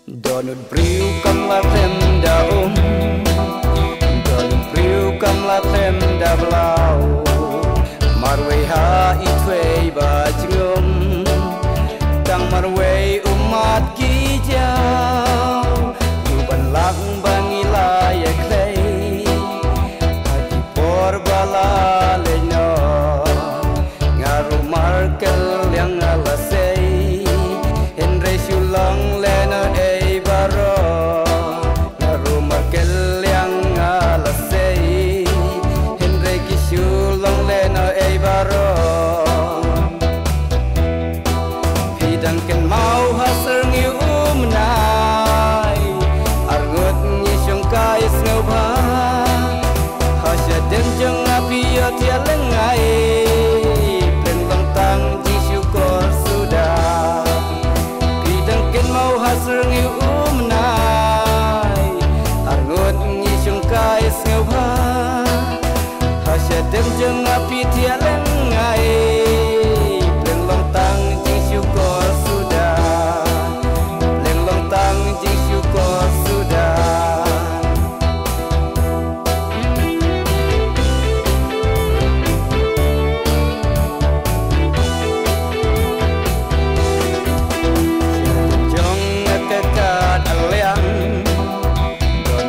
Donut priu kam la thêm da Donut priu kam la thêm da blau Marway ha itway ba jingum Tang marway umat ki jau Yuban lang bangila ya clay Hati por bala leno Ngaru markel yang alasay Henry Shulang lena ei baro Ngaru markel yang alasay Henry Shulang lena ei baro Pidang ken mau hasar ngi umnai Argut ngi syongkai sngoba Hasya den jeng api ya tia lengai Plen bang tang ji syukur sudah Pidang ken mau hasar ngi umnai Argut ngi syongkai sngoba Hasya den jeng api tia lengai Plen bang tang ji syukur sudah Plen bang tang ji syukur sudah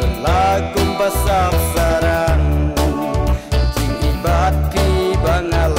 Basap sarang Jing ibat pi bangal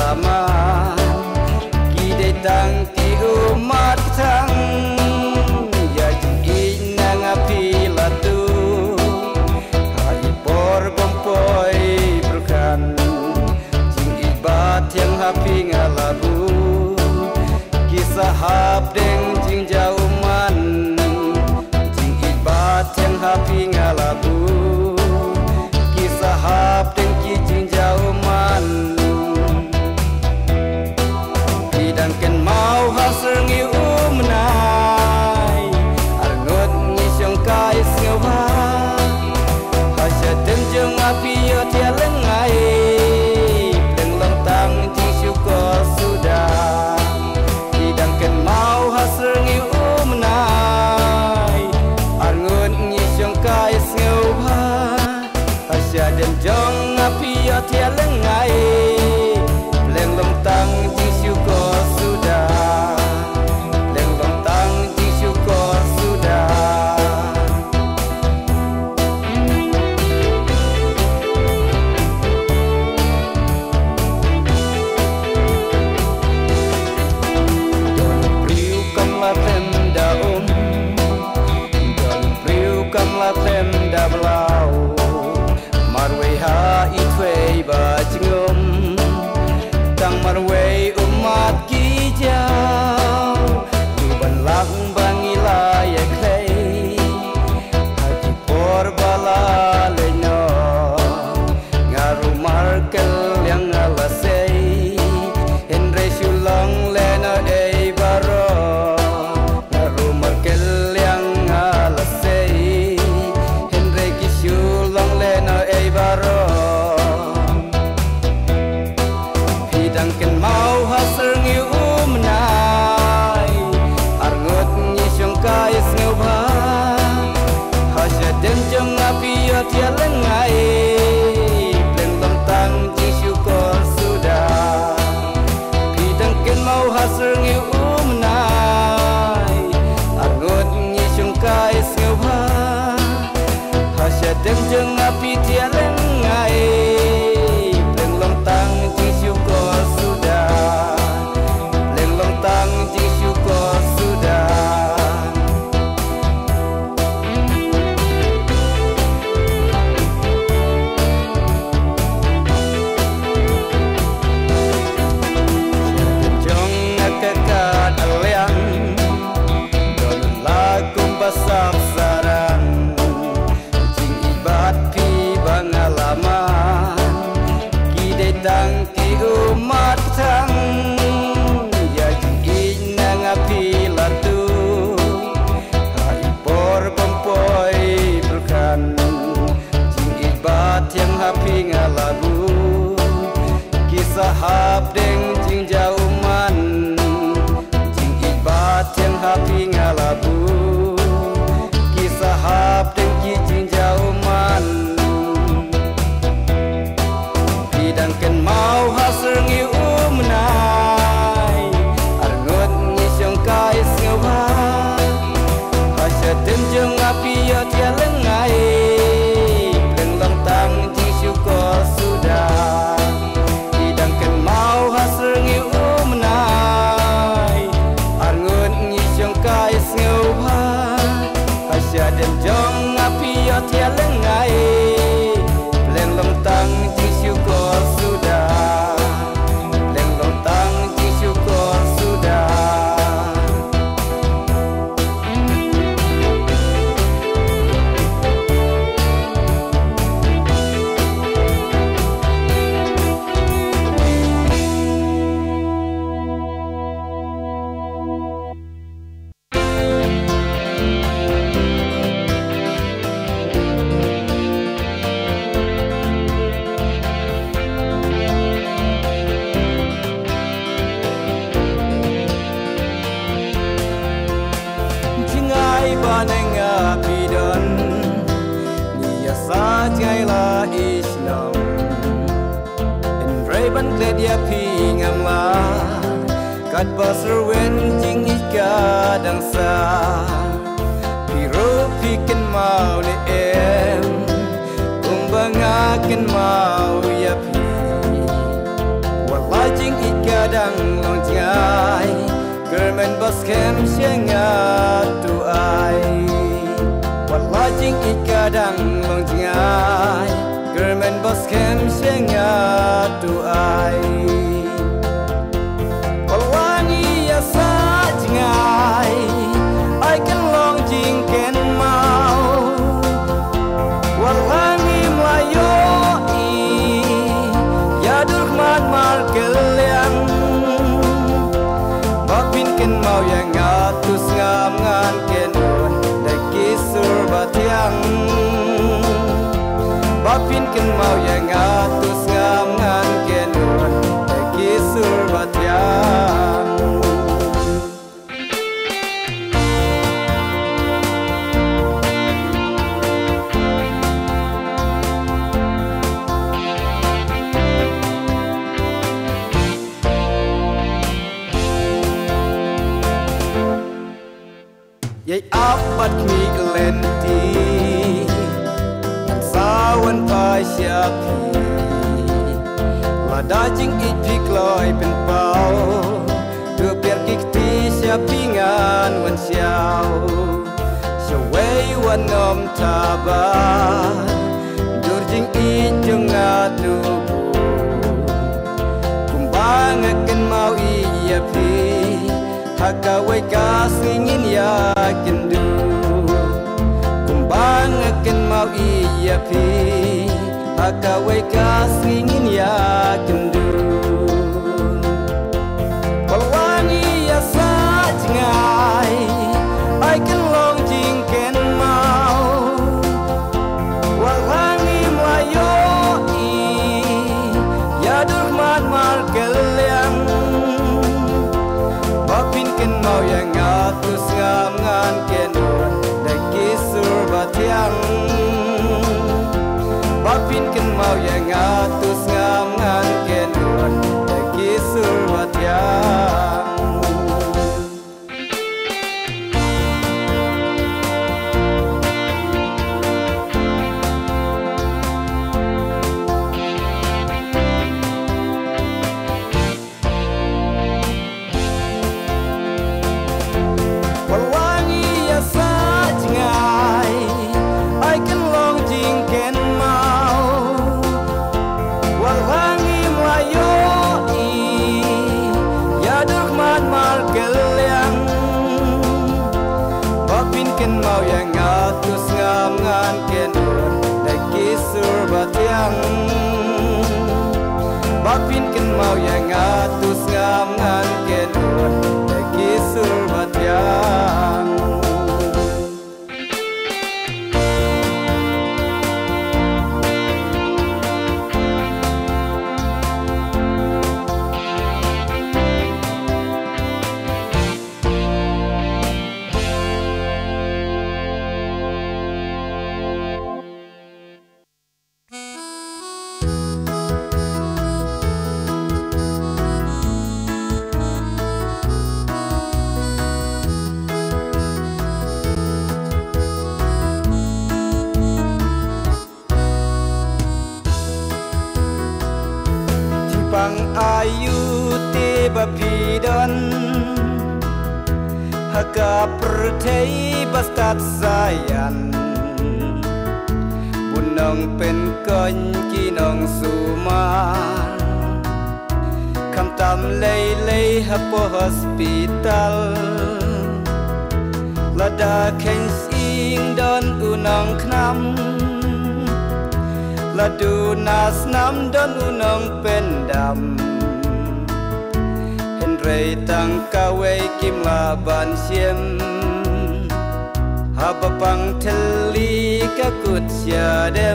banenga pidon Nia sajai la isnong Enrei ban kledia pingam la Kat pasar wen jing ika dangsa Piro pikin mau ni em Umbangakin mau ya pi Walai jing ika dang long jai German bas kem sianga tu ai Walai jing ika dang long jai German bas kem sianga tu ai I can long jing ken mau Walangi melayo Ya durkmat markeliang Bapin ken mau yang ngatus ngam ngan kenun Daki surbatiang Bapin ken mau yang ngatus ngam ngan kenun Daki surbatiang Yai apat mi lenti Sawan pai siapi Lada jing ipi kloi pen pau Tu biar kikti siapi ngan wan siau Siawai wan nom taba Dur jing ijung ngatubu Kumbang akan mau iya pi Hakawai kasingin yakin du Kumbang akan mau iya pi Hakawai kasingin yakin du Walwangi ya sajngai I can long jing ken mau Walwangi melayo Ya durkmat markeliang Bapin ken mau yang ngatus ngam ngan kenun Daki surbatiang Bapin ken mau yang ngatus ngam ngan kenun Daki surbatiang I can long jing ken mau Walangi melayo Ya durkmat markeliang Bapin ken mau yang ngatus ngam ngan kenun Daki surbatiang Bapin ken mau yang ngatus ngam ngan kenun Daki surbatiang Pang ayu tiba pidon Haka pertei bastat sayan Bunong pen kon kinong suman Kam tam lei lei hapo hospital Lada ken sing don unong knam Ladu nas nam don unong pendam Henrei tang kawai kim laban siem Haba pang teli kakut siadem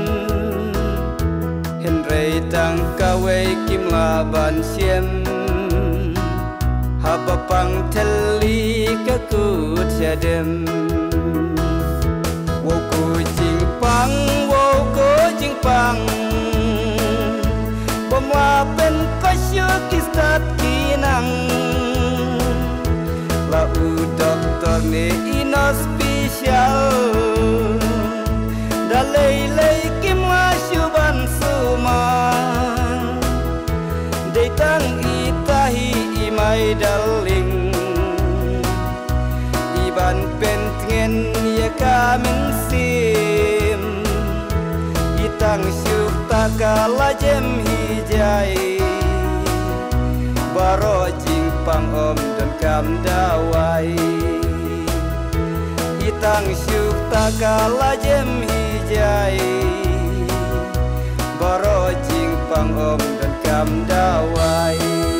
Henrei tang kawai kim laban siem Haba pang teli kakut siadem wo ko jing pangบ่ว่าเป็นก็ชื่อกิสตัดกีนังla u doktor ne ino special da lei kim wa shuban suman de tang itahi imai darling iban pentngen ya kamin sim itang syuk takala jem hijai baro jing pang om dan kam dawai itang syuk takala jem hijai baro jing pang om dan kam dawai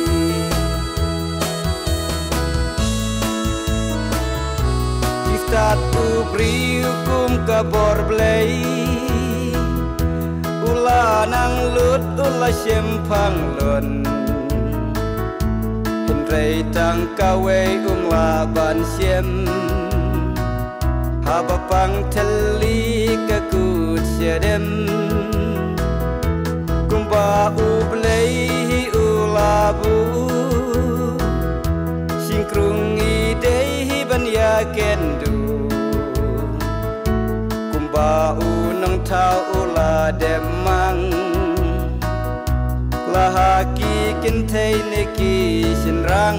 Iftat ubri hukum kabor blei ula nang lut ula syempang lun Rei tang kawe laban siem haba pang teli kakut syadem kumba ublei ulabu singkrungi dei ban ya kendu kumba unang tau ula demang lahaki kintay neki sinrang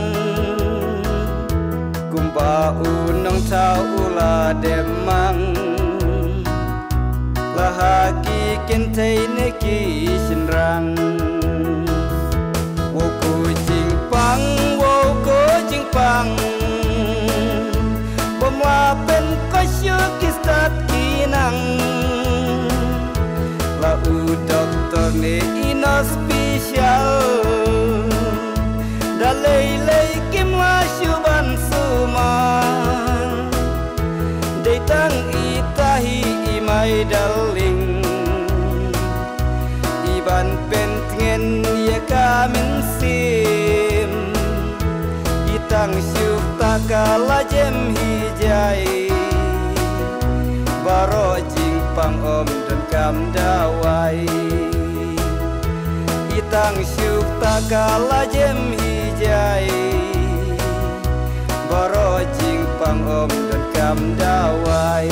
kumba unang tau ula demang lahaki kintay neki sinrang wo ko jing pangบ่ว่าเป็นก็ชื่อกิสตัดกีนังla u doktor ne ino special da lei kim wa shuban suman de tang itahi imai darling iban pentngen ya kamin sim itang syuk takala jem hijai baro jing pang om dan kam dawai itang syuk takala jem hijai baro jing pang om dan kam dawai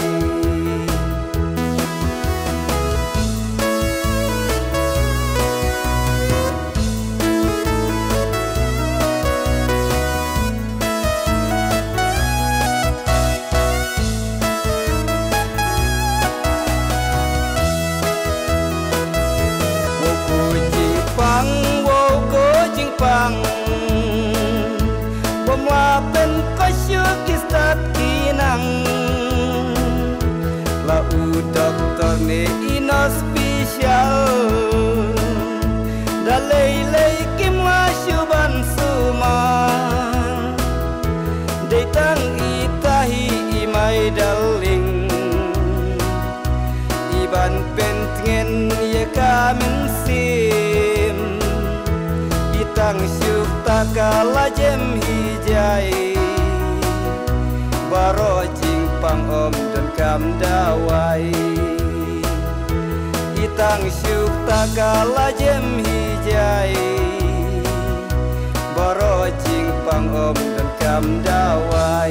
pangบ่ว่าเป็นก็ชื่อกิสตัดกีนังla u doktor ne ino special da lei kim wa shuban suman de tang itahi imai darling iban pentngen ya kamin sim itang syuk takala jem hijai baro jing pang om dan kam dawai itang syuk takala jem hijai baro jing pang om dan kam dawai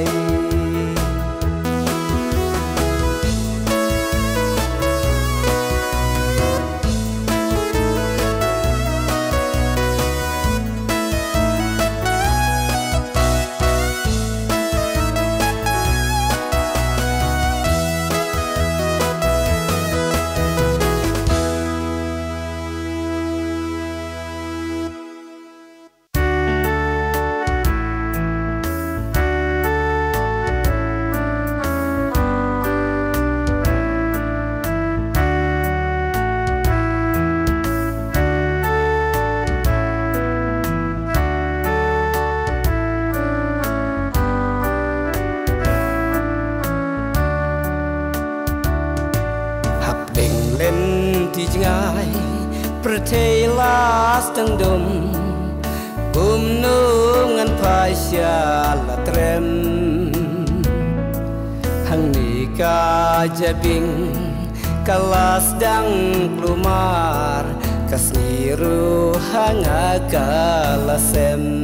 ประเทศลาสตั้งดมบุมนุ่งอันพายชาละเตรมหัง Nika jabing kalas dang plumar kasniru hanga kalasem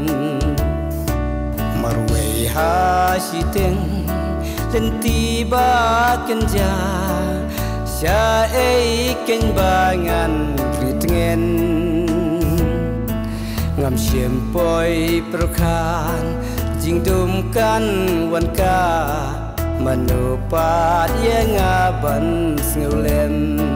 marwei hashiteng lenti ba kenja sya ken bangan ritngen ngam siempoi perkan jingdumkan wanka manupat yang aban ngulem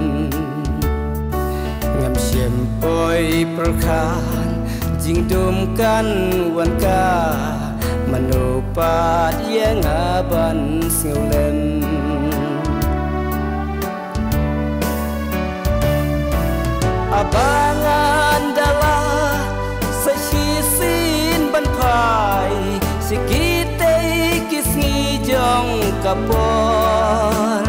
ngam siempoi perkan jingdumkan wanka manupat yang aban ngulem abangan dalah sesisin banpai sikite kisngi jong kapor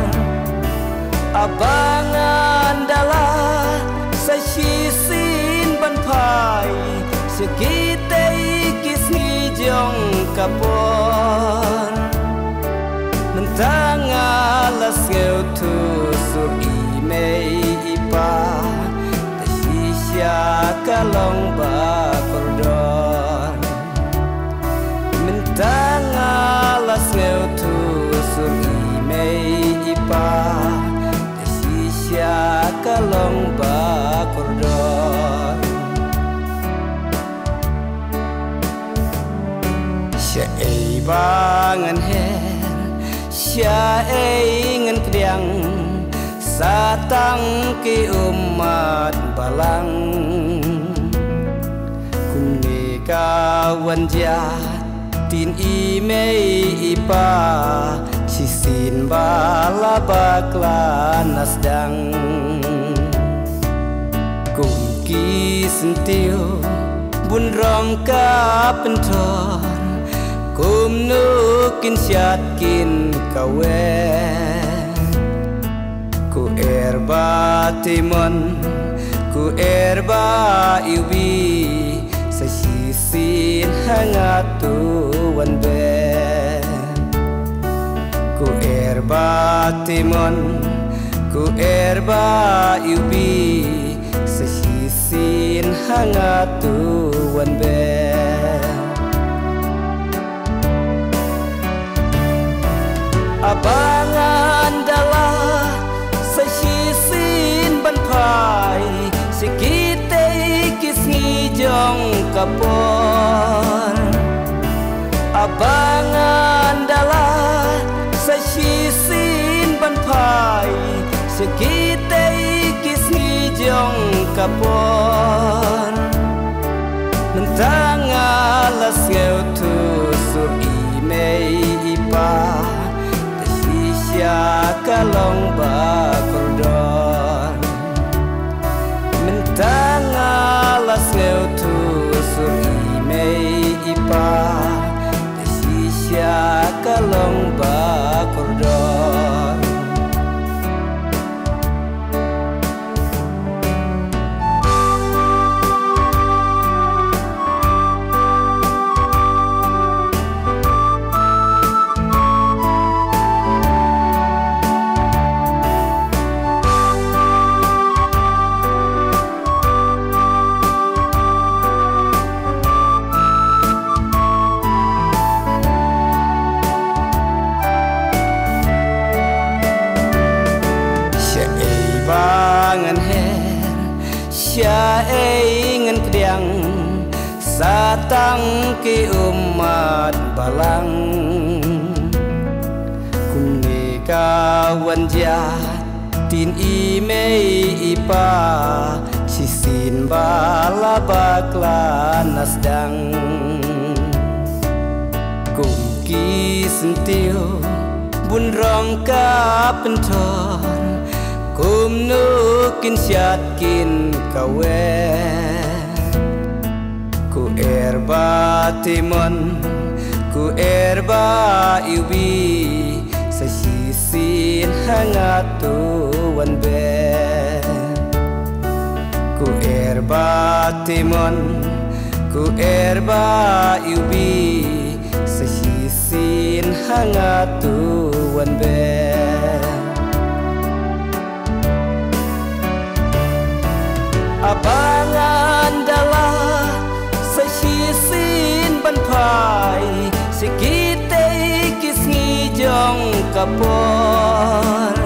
abangan dalah sesisin banpai sikite kisngi jong kapor mentang alas ngeu tu sur imei ipa tasisya kalong ba kordon mentang alas ngeu tu sur imei ipa tasisya kalong ba kordon sya ei bangan her sya ei ngan kriang satang ke umat balang kumne kawan ja tin imei ipa sisin bala bakla nasdang kum ki sentiu bun rong ka pentor kum nukin syat kin kawe ku erba timon ku erba iubi sesisin hangat tuan be ku erba timon ku erba iubi sesisin hangat tuan be abangan dalah sesisin banpai sikite kisngi jong kapor abangan dalah sesisin banpai sikite kisngi jong kapor mentang alas ngeu tu sur imei ipa tasisya kalong ba kordon mentang alas ngeu tu sur imei ipa tasisya kalong ba kordon bangan her sya ei ngan kriang satang ke umat balang kumne kawan ja tin imei ipa sisin bala bakla nasdang kum ki sentiu bun rong ka pentor kum nukin syat kin kawe ku erba timon ku erba iubi sesisin hangat tuan be ku erba timon ku erba iubi sesisin hangat tuan tuan be abangan dalah sesisin ban phai sikite kisngi jong kapor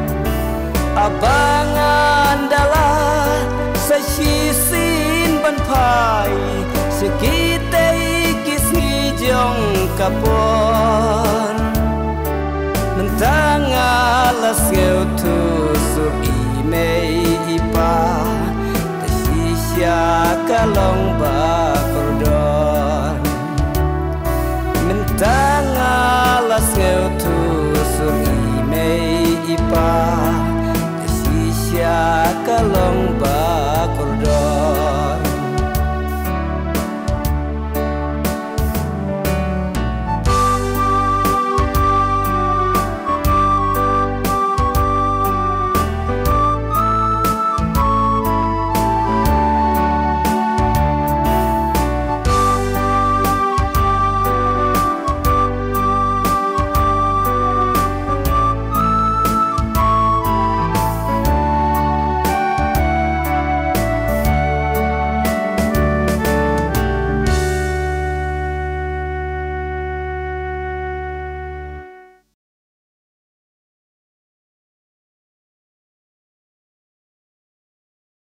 abangan dalah sesisin ban phai sikite kisngi jong kapor mentanga las ngeu tu sur imei ipa ta si sia kalong ba